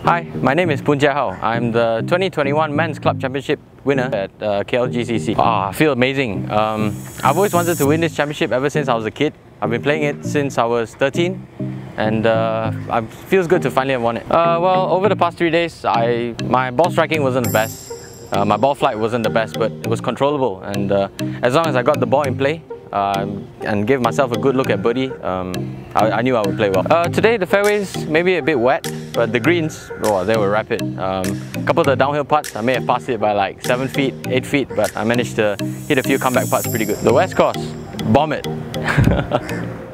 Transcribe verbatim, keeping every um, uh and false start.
Hi, my name is Poon Jia Hao. I'm the twenty twenty-one Men's Club Championship winner at uh, K L G C C. Ah, I feel amazing. Um, I've always wanted to win this championship ever since I was a kid. I've been playing it since I was thirteen, and uh, it feels good to finally have won it. Uh, well, over the past three days, I my ball striking wasn't the best. Uh, my ball flight wasn't the best, but it was controllable, and uh, as long as I got the ball in play um, and gave myself a good look at birdie, um, I, I knew I would play well. Uh, today the fairways maybe a bit wet, but the greens, oh, they were rapid. Um, a couple of the downhill putts, I may have passed it by like seven feet, eight feet, but I managed to hit a few comeback putts pretty good. The West Course, bomb it!